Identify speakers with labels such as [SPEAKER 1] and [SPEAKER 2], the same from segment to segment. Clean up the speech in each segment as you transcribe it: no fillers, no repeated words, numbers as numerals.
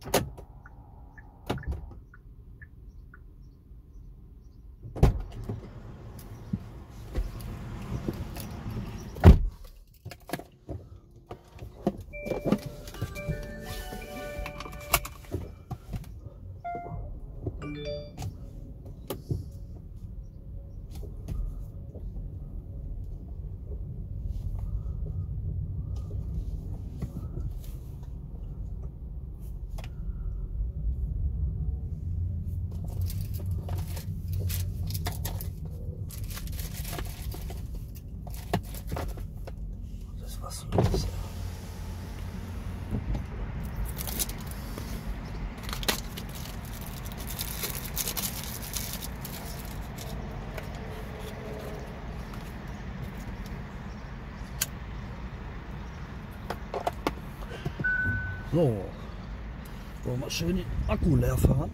[SPEAKER 1] So, wollen wir schön den Akku leer fahren.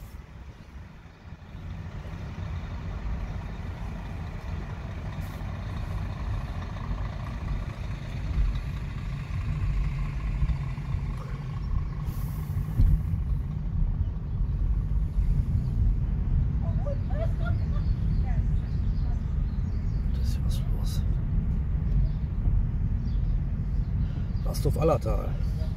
[SPEAKER 1] Das ist ja was los. Rasthof Allertal.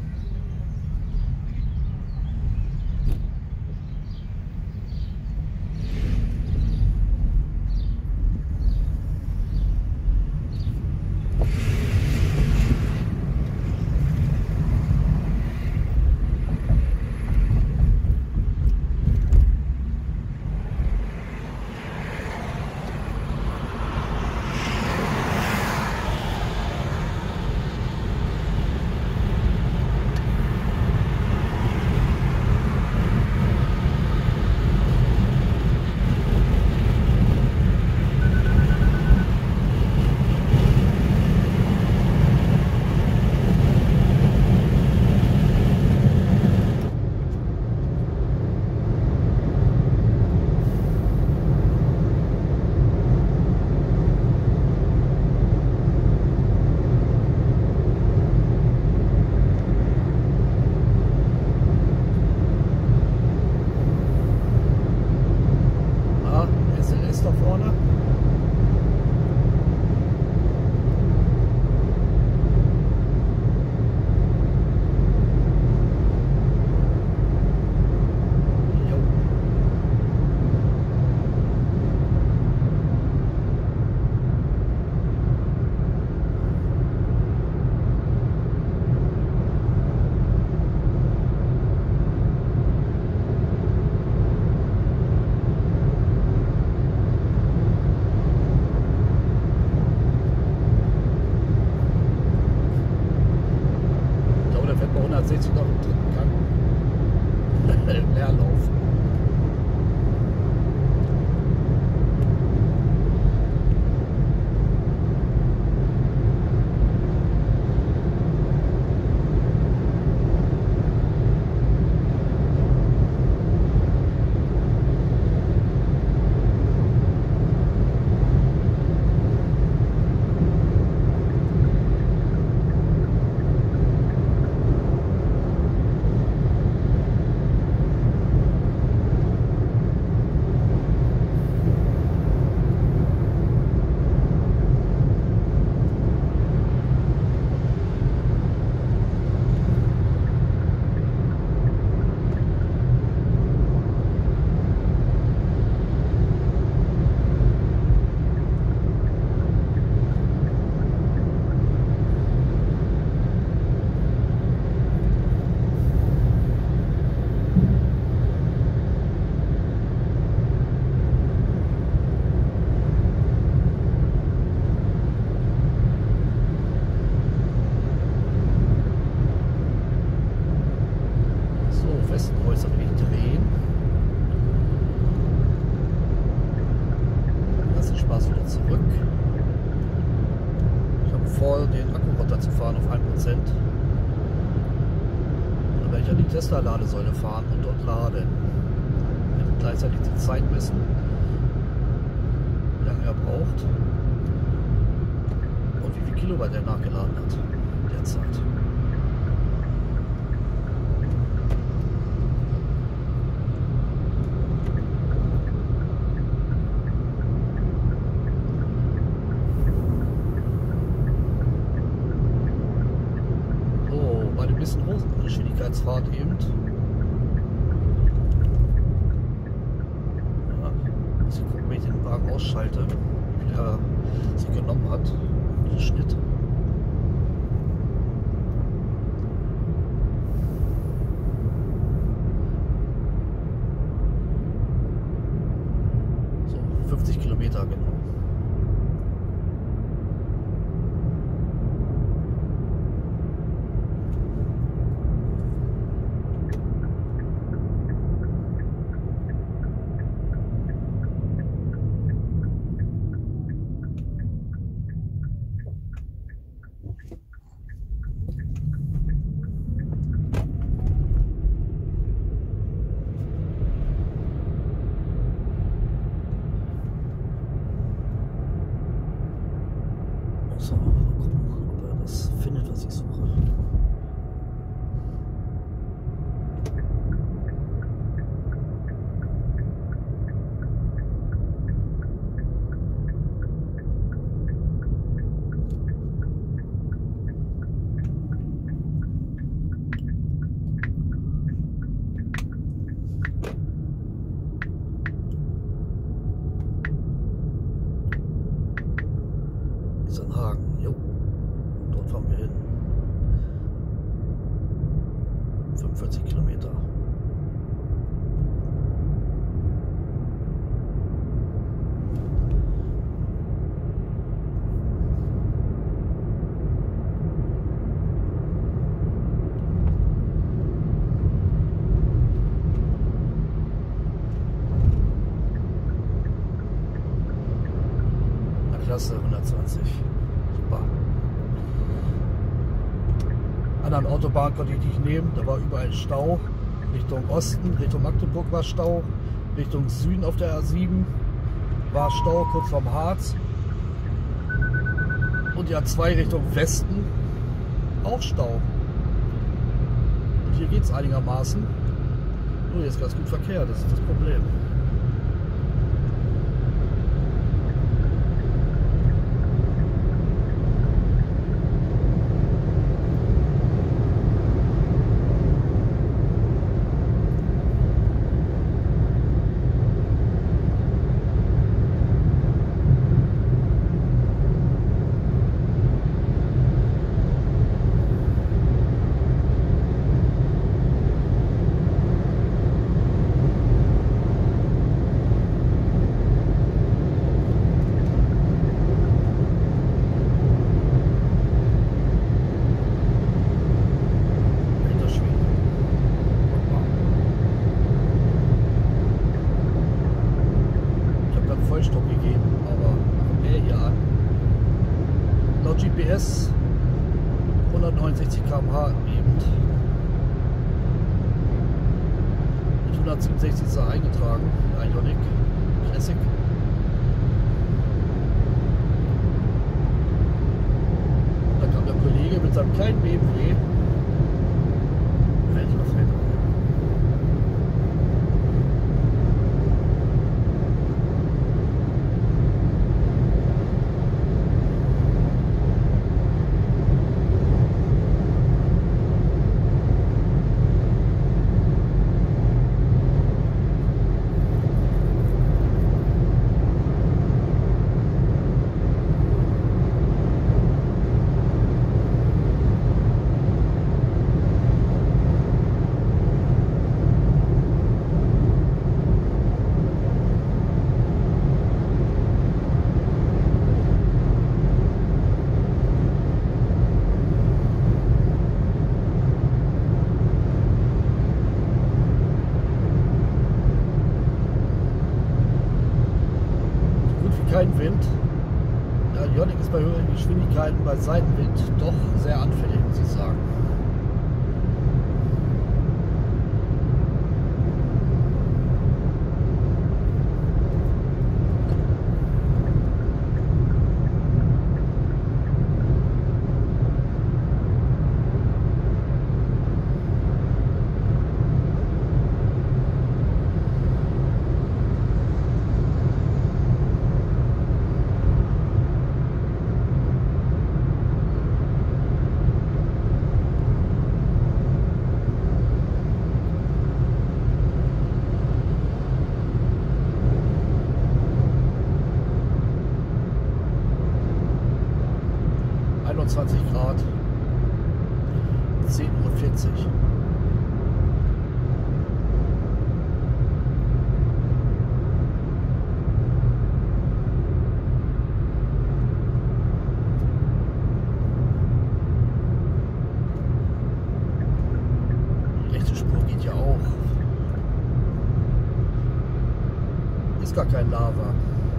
[SPEAKER 2] Tesla-Ladesäule fahren und dort laden. Und gleichzeitig die Zeit messen, wie lange er braucht und wie viel Kilowatt er nachgeladen hat derzeit. bisschen Hochgeschwindigkeitsfahrt eben. Ja, muss ich gucken, wenn ich den Wagen ausschalte, wie viel er sich genommen hat. Den Schnitt. So, 50 Kilometer genau. So, mal gucken, ob er das findet, was ich suche. Hagen, jo, dort fahren wir hin. 45 Kilometer. Na klasse, 120. Super. Anderen Autobahn konnte ich nicht nehmen, da war überall Stau. Richtung Osten, Richtung Magdeburg war Stau. Richtung Süden auf der A7 war Stau kurz vorm Harz. Und die A2 Richtung Westen auch Stau. Und hier geht es einigermaßen. Nur hier ist ganz gut Verkehr, das ist das Problem. Vollstopp gegeben, aber kommt er hier an. Laut GPS 169 km/h eben. Mit 167 ist er eingetragen. Ioniq Classic. Da kam der Kollege mit seinem kleinen BMW. Welcher Feld? Kein Wind. Ja, Ioniq ist bei höheren Geschwindigkeiten bei Seitenwind doch sehr anfällig, muss ich sagen. 10:40 Uhr. Die rechte Spur geht ja auch. Ist gar kein Lava.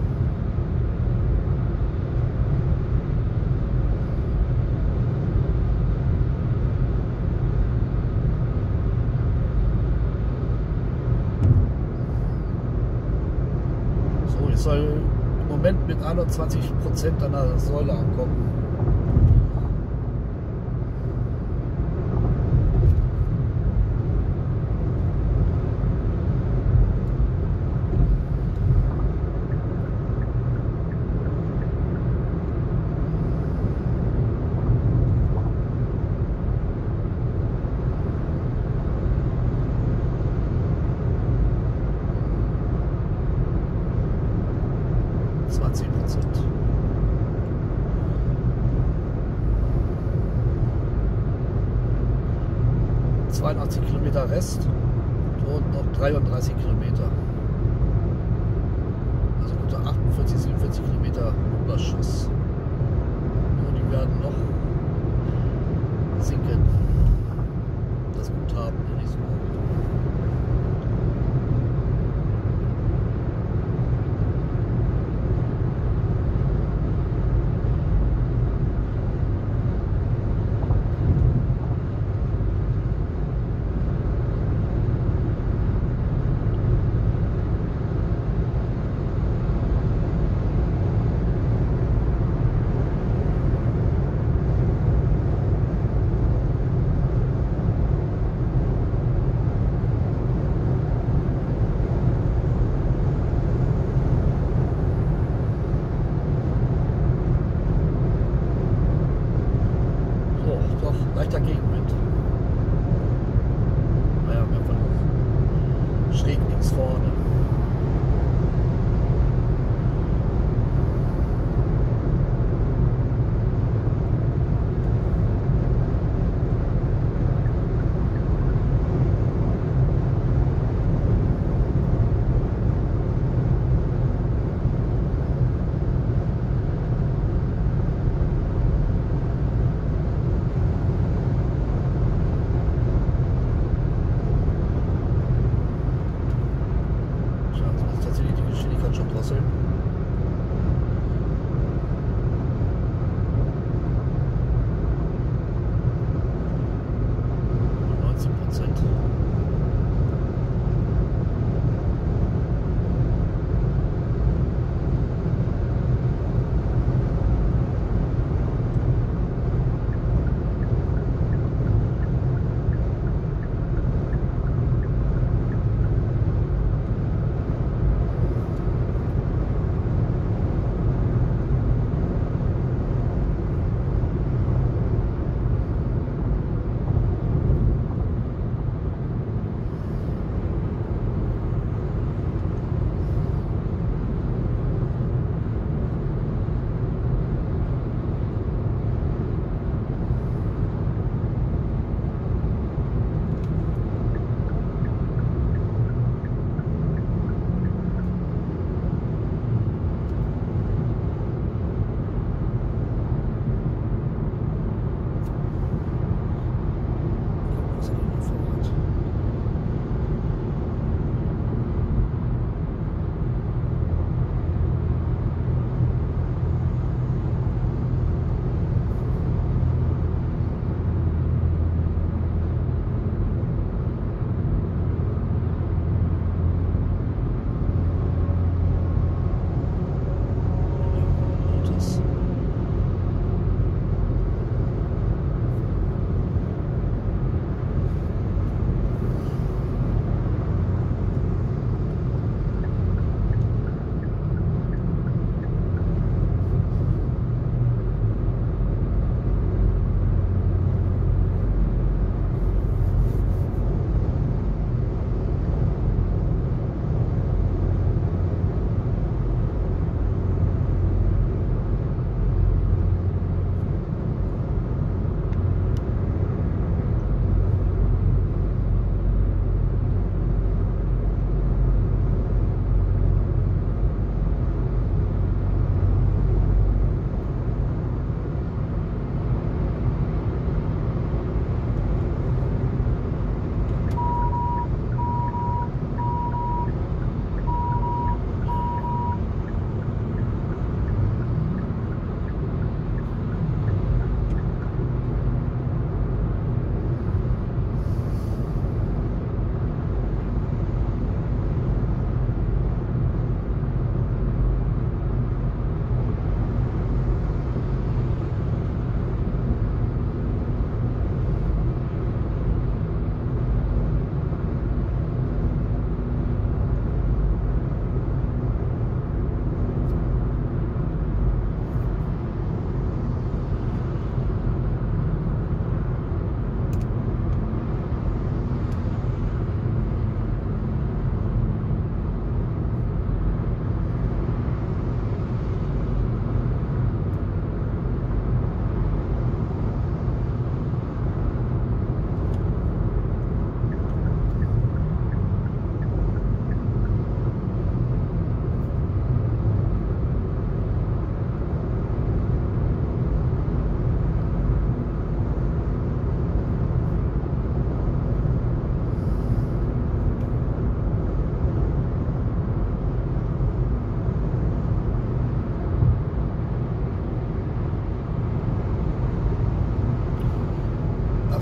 [SPEAKER 2] Ich soll im Moment mit 21% an der Säule ankommen. Kilometer Rest und noch 33 Kilometer. Also gute 48, 47 Kilometer Überschuss. Und die werden noch sinken. Das Guthaben in diesem Monat. Leichter Gegenwind. Naja, einfach schräg links vorne.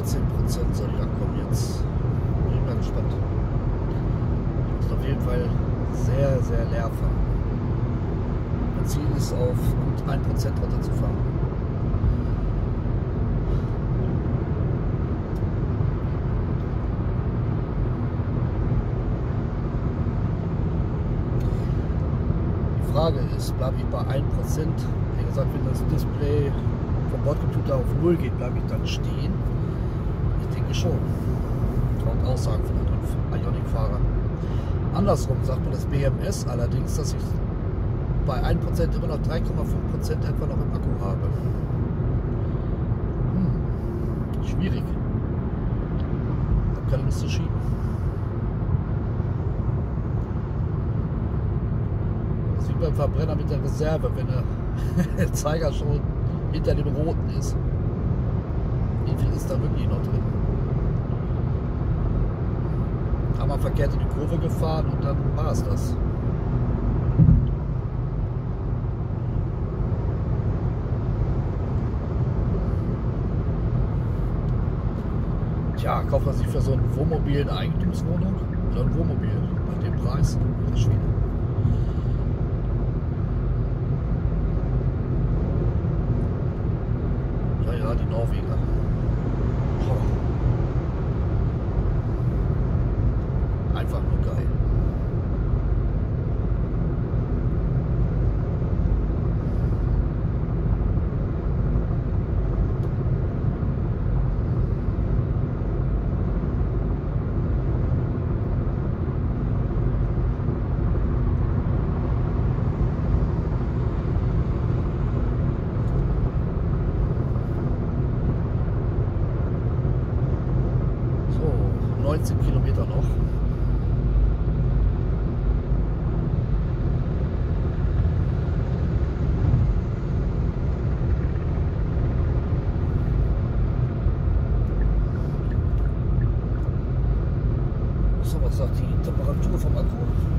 [SPEAKER 2] soll ich ankommen jetzt. Bin ich mal gespannt. Ich muss auf jeden Fall sehr, sehr leer fahren. Mein Ziel ist auf gut 1% runterzufahren. Die Frage ist, bleibe ich bei 1%? Wie gesagt, wenn das Display vom Bordcomputer auf 0 geht, bleibe ich dann stehen? Ich denke schon. Laut Aussagen von anderen Ioniq-Fahrern. Andersrum sagt mir das BMS allerdings, dass ich bei 1% immer noch 3,5% etwa noch im Akku habe. Schwierig. Ich habe keine Lust zu schieben. Das ist wie beim Verbrenner mit der Reserve, wenn der Zeiger schon hinter dem Roten ist. Wie viel ist da wirklich noch drin? Haben wir verkehrt in die Kurve gefahren und dann war es das. Tja, kauft man sich für so ein Wohnmobil eine Eigentumswohnung oder ein Wohnmobil bei dem Preis? Das ist schwierig. Ja, die Norweger. Einfach nur geil. So, 19 Kilometer noch. So, was sagt die Temperatur vom Akku?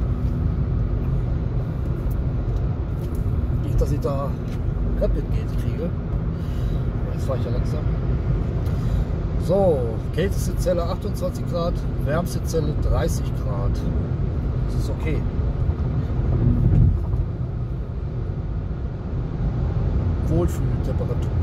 [SPEAKER 2] Nicht, dass ich da Rapid Gate kriege. Jetzt fahre ich ja langsam. So, kälteste Zelle 28 Grad, wärmste Zelle 30 Grad. Das ist okay. Wohlfühltemperatur.